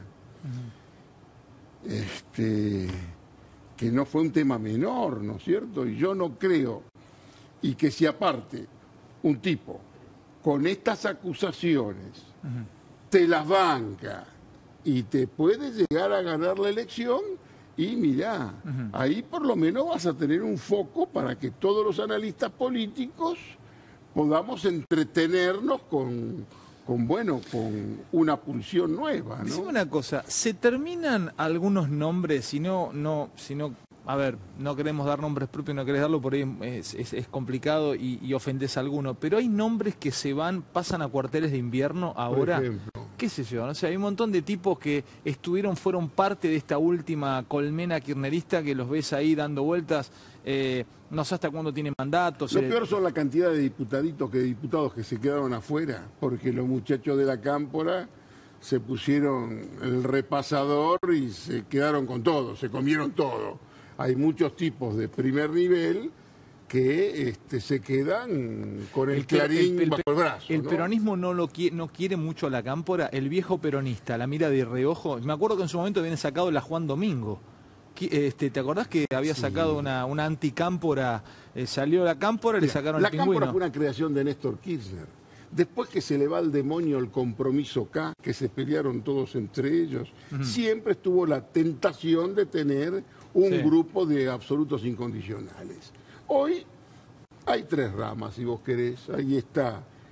Que no fue un tema menor, ¿no es cierto? Y yo no creo, y que si aparte un tipo con estas acusaciones te las banca y te puede llegar a ganar la elección, y mirá, ahí por lo menos vas a tener un foco para que todos los analistas políticos podamos entretenernos con una pulsión nueva, ¿no? Decime una cosa, ¿se terminan algunos nombres? Si no, a ver, no queremos dar nombres propios, no querés darlo, por ahí es complicado y ofendés a alguno, pero hay nombres que pasan a cuarteles de invierno ahora. Por ejemplo. ¿Qué sé yo? O sea, hay un montón de tipos que fueron parte de esta última colmena kirchnerista que los ves ahí dando vueltas, no sé hasta cuándo tienen mandatos. Lo peor son la cantidad de diputados que se quedaron afuera, porque los muchachos de la Cámpora se pusieron el repasador y se quedaron con todo, se comieron todo. Hay muchos tipos de primer nivel que se quedan con el Clarín bajo el brazo. El peronismo no quiere mucho a la Cámpora. El viejo peronista la mira de reojo. Me acuerdo que en su momento viene sacado la Juan Domingo. ¿Te acordás que había sacado una anticámpora? Salió la Cámpora y le sacaron el pingüino. La Cámpora fue una creación de Néstor Kirchner. Después que se le va al demonio el compromiso K, que se pelearon todos entre ellos, siempre estuvo la tentación de tener un grupo de absolutos incondicionales. Hoy hay 3 ramas, si vos querés. Ahí está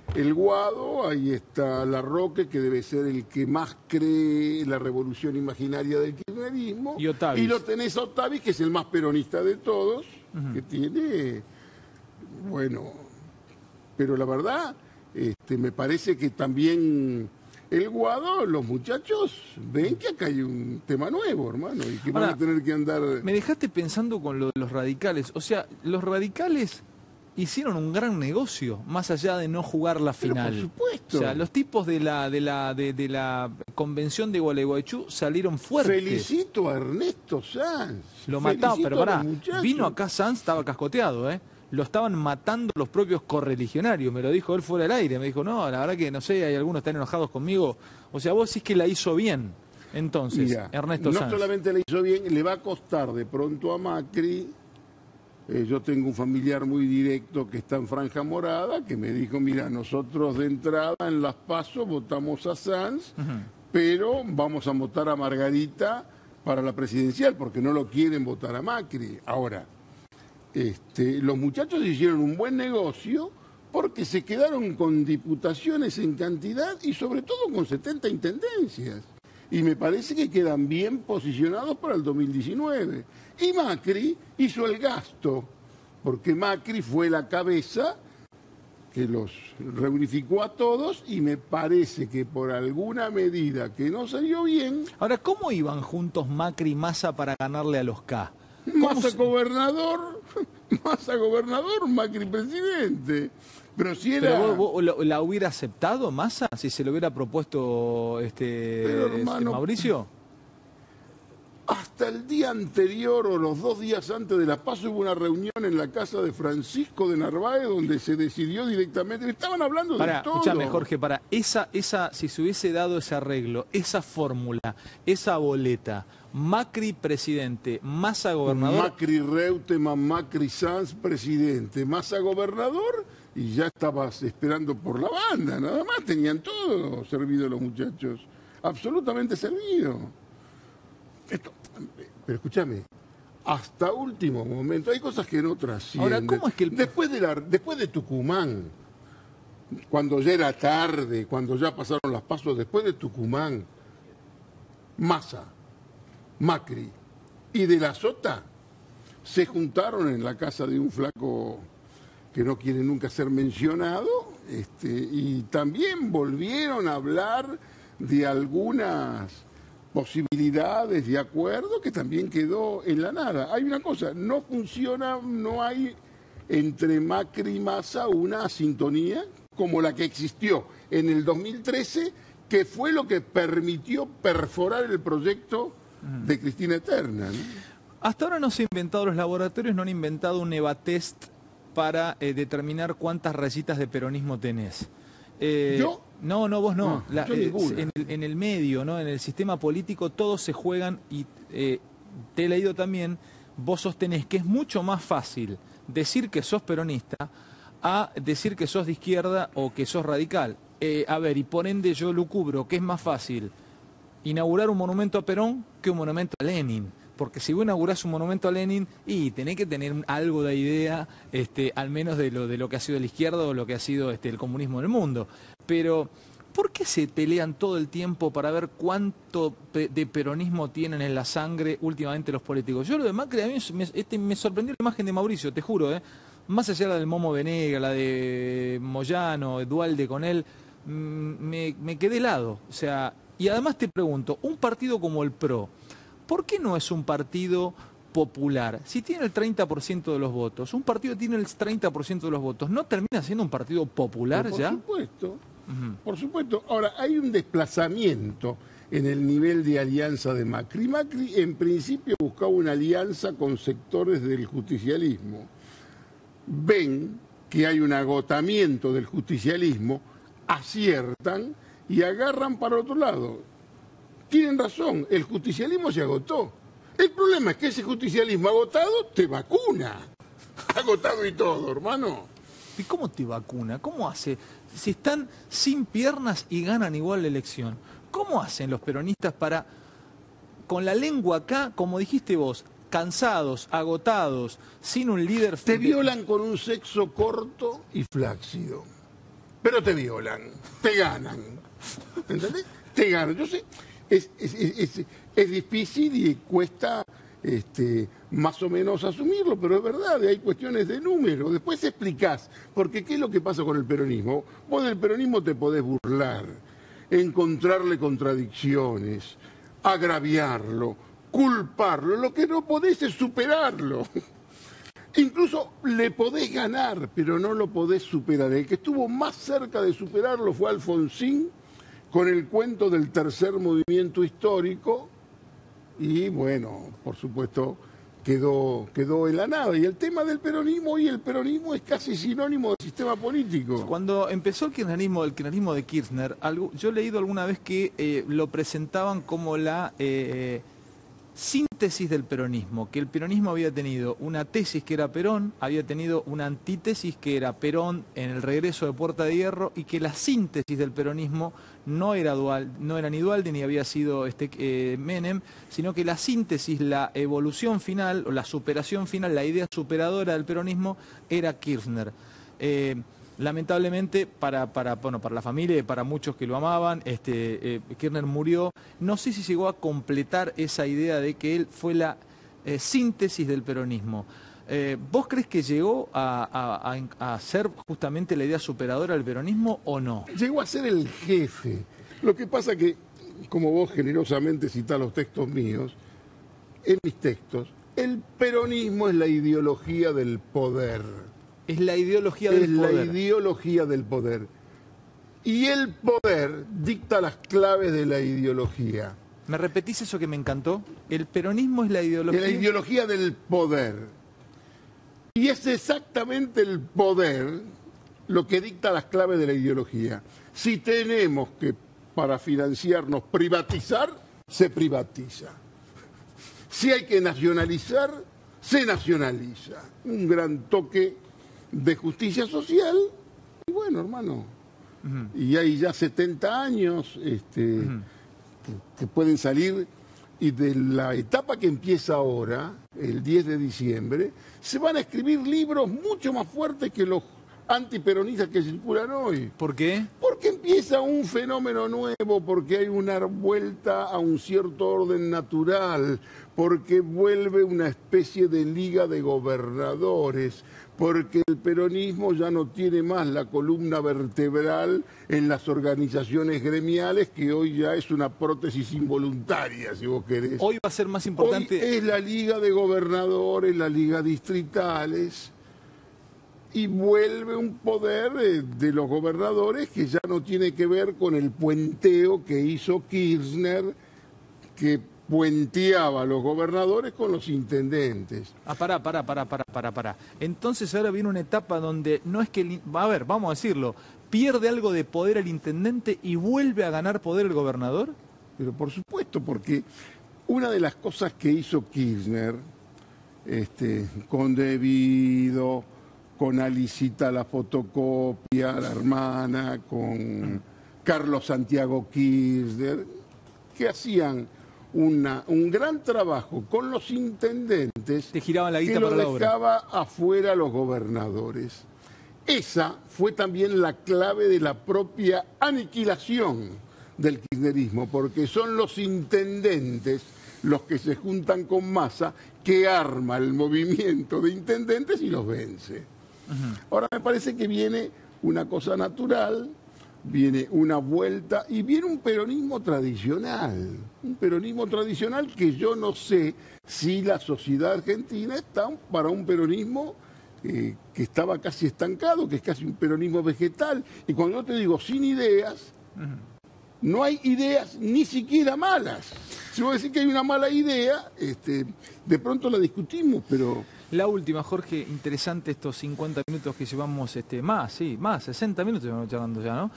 el Guado, ahí está Larroque, que debe ser el que más cree la revolución imaginaria del kirchnerismo. Y Otavis. Y lo tenés a Otavis, que es el más peronista de todos, que tiene, bueno, pero la verdad, me parece que también el Guado, los muchachos ven que acá hay un tema nuevo, hermano, y que van a tener que andar... Me dejaste pensando con lo de los radicales. O sea, los radicales hicieron un gran negocio, más allá de no jugar la final. Pero por supuesto. O sea, los tipos de la convención de Gualeguaychú salieron fuertes. Felicito a Ernesto Sanz. Lo mataron, pero pará, muchachos. vino acá Sanz, estaba cascoteado, ¿eh? Lo estaban matando los propios correligionarios, me lo dijo él fuera del aire, me dijo, no, la verdad que no sé, hay algunos que están enojados conmigo. O sea, vos decís que la hizo bien, entonces, Mirá, Ernesto Sanz. No solamente la hizo bien, le va a costar de pronto a Macri. Yo tengo un familiar muy directo que está en Franja Morada, que me dijo, mira, nosotros de entrada en las PASO votamos a Sanz, pero vamos a votar a Margarita para la presidencial, porque no lo quieren votar a Macri. Ahora, los muchachos hicieron un buen negocio porque se quedaron con diputaciones en cantidad y sobre todo con 70 intendencias. Y me parece que quedan bien posicionados para el 2019. Y Macri hizo el gasto, porque Macri fue la cabeza que los reunificó a todos y me parece que por alguna medida que no salió bien... Ahora, ¿cómo iban juntos Macri y Massa para ganarle a los K? Massa gobernador, Macri presidente. Pero si era... ¿Pero vos la hubiera aceptado Massa si se lo hubiera propuesto hermano, Mauricio? Hasta el día anterior o los 2 días antes de la PASO hubo una reunión en la casa de Francisco de Narváez donde se decidió directamente. Estaban hablando de todo. Escúchame, Jorge, si se hubiese dado ese arreglo, esa fórmula, esa boleta, Macri presidente, Massa gobernador... Macri Reutemann, Macri Sanz presidente, Massa gobernador, y ya estabas esperando por la banda, nada más, tenían todo servido los muchachos, absolutamente servido. Pero escúchame, hasta último momento, hay cosas que no trascienden. Ahora, ¿cómo es que después de Tucumán, cuando ya era tarde, cuando ya pasaron las pasos, después de Tucumán, Massa, Macri y de la Sota se juntaron en la casa de un flaco que no quiere nunca ser mencionado, y también volvieron a hablar de algunas posibilidades de acuerdo que también quedó en la nada. Hay una cosa, no funciona, no hay entre Macri y Massa una sintonía como la que existió en el 2013, que fue lo que permitió perforar el proyecto de Cristina Eterna, ¿no? Hasta ahora no se han inventado los laboratorios, no han inventado un EVA-test para determinar cuántas rayitas de peronismo tenés. ¿Yo? No, vos no. Yo ninguna. En el medio, ¿no? En el sistema político todos se juegan y te he leído también, vos sostenés que es mucho más fácil decir que sos peronista a decir que sos de izquierda o que sos radical. A ver, y por ende yo lucubro que es más fácil inaugurar un monumento a Perón que un monumento a Lenin. Porque si vos inaugurás un monumento a Lenin, y tenés que tener algo de idea, al menos de lo que ha sido la izquierda o lo que ha sido el comunismo en el mundo. Pero, ¿por qué se pelean todo el tiempo para ver cuánto de peronismo tienen en la sangre últimamente los políticos? Yo lo de Macri, a mí me sorprendió la imagen de Mauricio, te juro, más allá de la del Momo Venega, la de Moyano, Dualde con él, me quedé helado. O sea, y además te pregunto, un partido como el PRO, ¿por qué no es un partido popular? Si tiene el 30% de los votos, un partido tiene el 30% de los votos, ¿no termina siendo un partido popular ya? Por supuesto, por supuesto. Ahora, hay un desplazamiento en el nivel de alianza de Macri. Macri, en principio, buscaba una alianza con sectores del justicialismo. Ven que hay un agotamiento del justicialismo, aciertan y agarran para otro lado. Tienen razón, el justicialismo se agotó. El problema es que ese justicialismo agotado te vacuna. Agotado y todo, hermano. ¿Y cómo te vacuna? ¿Cómo hace? Si están sin piernas y ganan igual la elección, ¿cómo hacen los peronistas para, con la lengua acá, como dijiste vos, cansados, agotados, sin un líder... Te violan con un sexo corto y flácido. pero te violan, te ganan. ¿Entendés? Te ganan. Yo sé, es difícil y cuesta más o menos asumirlo, pero es verdad, hay cuestiones de número. Después explicás, porque ¿qué es lo que pasa con el peronismo? Vos del peronismo te podés burlar, encontrarle contradicciones, agraviarlo, culparlo. Lo que no podés es superarlo. Incluso le podés ganar, pero no lo podés superar. El que estuvo más cerca de superarlo fue Alfonsín, con el cuento del tercer movimiento histórico, y bueno, por supuesto, quedó en la nada. Y el tema del peronismo, y el peronismo es casi sinónimo de sistema político. Cuando empezó el kirchnerismo de Kirchner, yo he leído alguna vez que lo presentaban como la síntesis del peronismo, que el peronismo había tenido una tesis que era Perón, había tenido una antítesis que era Perón en el regreso de Puerta de Hierro, y que la síntesis del peronismo no era ni Duhalde ni había sido Menem, sino que la síntesis, la evolución final o la superación final, la idea superadora del peronismo era Kirchner. Lamentablemente para la familia y para muchos que lo amaban, Kirchner murió. No sé si llegó a completar esa idea de que él fue la síntesis del peronismo. ¿Vos crees que llegó a ser justamente la idea superadora del peronismo o no? Llegó a ser el jefe. Lo que pasa que, como vos generosamente citás los textos míos, en mis textos, el peronismo es la ideología del poder. Es la ideología del poder. Es la ideología del poder. Y el poder dicta las claves de la ideología. ¿Me repetís eso que me encantó? El peronismo es la ideología... Es la ideología del poder. Y es exactamente el poder lo que dicta las claves de la ideología. Si tenemos que, para financiarnos, privatizar, se privatiza. Si hay que nacionalizar, se nacionaliza. Un gran toque de justicia social, y bueno, hermano, y hay ya 70 años que pueden salir, y de la etapa que empieza ahora, el 10 de diciembre, se van a escribir libros mucho más fuertes que los antiperonistas que circulan hoy. ¿Por qué? Porque empieza un fenómeno nuevo, porque hay una vuelta a un cierto orden natural, porque vuelve una especie de liga de gobernadores, porque el peronismo ya no tiene más la columna vertebral en las organizaciones gremiales, que hoy ya es una prótesis involuntaria, si vos querés. Hoy va a ser más importante... Hoy es la liga de gobernadores, la liga distritales, y vuelve un poder de los gobernadores que ya no tiene que ver con el puenteo que hizo Kirchner, que puenteaba a los gobernadores con los intendentes. Pará. Entonces ahora viene una etapa donde no es que... A ver, vamos a decirlo. ¿Pierde algo de poder el intendente y vuelve a ganar poder el gobernador? Pero por supuesto, porque una de las cosas que hizo Kirchner, con Devido, con Alicita la fotocopia, la hermana, con Carlos Santiago Kirchner, que hacían un gran trabajo con los intendentes, te giraban la guita que lo para la obra. dejaba afuera a los gobernadores. Esa fue también la clave de la propia aniquilación del kirchnerismo, porque son los intendentes los que se juntan con Massa, que arma el movimiento de intendentes y los vence. Ahora me parece que viene una cosa natural, viene una vuelta y viene un peronismo tradicional que yo no sé si la sociedad argentina está para un peronismo que estaba casi estancado, que es casi un peronismo vegetal. Y cuando yo te digo sin ideas, no hay ideas ni siquiera malas. Si vos decís que hay una mala idea, de pronto la discutimos, pero... La última, Jorge, interesante estos 50 minutos que llevamos, más, 60 minutos llevamos charlando ya, ¿no?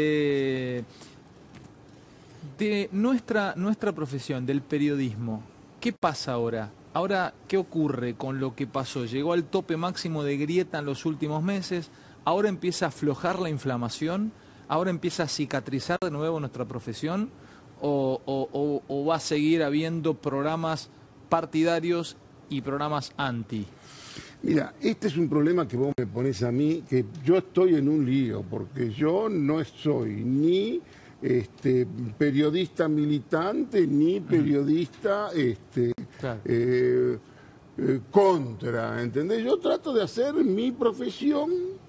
De nuestra profesión, del periodismo, ¿qué pasa ahora? Ahora, ¿qué ocurre con lo que pasó? Llegó al tope máximo de grieta en los últimos meses, ahora empieza a aflojar la inflamación, ahora empieza a cicatrizar de nuevo nuestra profesión, o va a seguir habiendo programas partidarios y programas anti. Mira, este es un problema que vos me pones a mí, que yo estoy en un lío, porque yo no soy ni periodista militante, ni periodista Claro. contra, ¿entendés? Yo trato de hacer mi profesión,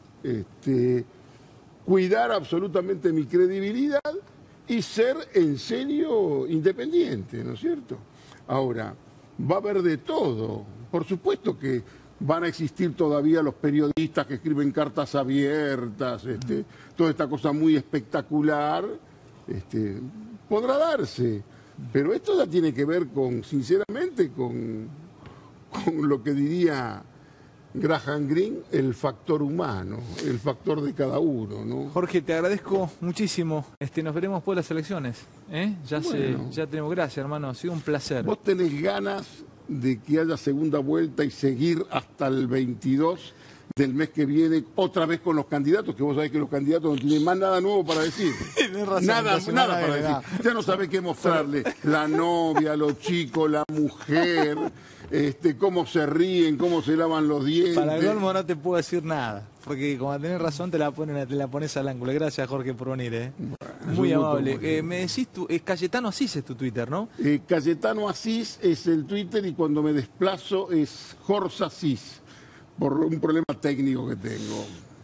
cuidar absolutamente mi credibilidad y ser en serio independiente, ¿no es cierto? Ahora, va a haber de todo. Por supuesto que van a existir todavía los periodistas que escriben cartas abiertas, toda esta cosa muy espectacular, podrá darse. Pero esto ya tiene que ver con, sinceramente, con lo que diría Graham Greene, el factor humano, el factor de cada uno, ¿no? Jorge, te agradezco muchísimo. Nos veremos por las elecciones. Ya tenemos. Gracias, hermano. Ha sido un placer. ¿Vos tenés ganas de que haya segunda vuelta y seguir hasta el 22 del mes que viene otra vez con los candidatos? Que vos sabés que los candidatos no tienen más nada nuevo para decir. Tenés razón, Nada para decir. Ya no sabés qué mostrarle. La novia, los chicos, la mujer, cómo se ríen, cómo se lavan los dientes. Para el colmo no te puedo decir nada, porque como tenés razón te la pones al ángulo. Gracias, Jorge, por venir. Bueno, muy amable. Me decís Cayetano Asís es tu Twitter, ¿no? Cayetano Asís es el Twitter y cuando me desplazo es Jorge Asís, por un problema técnico que tengo.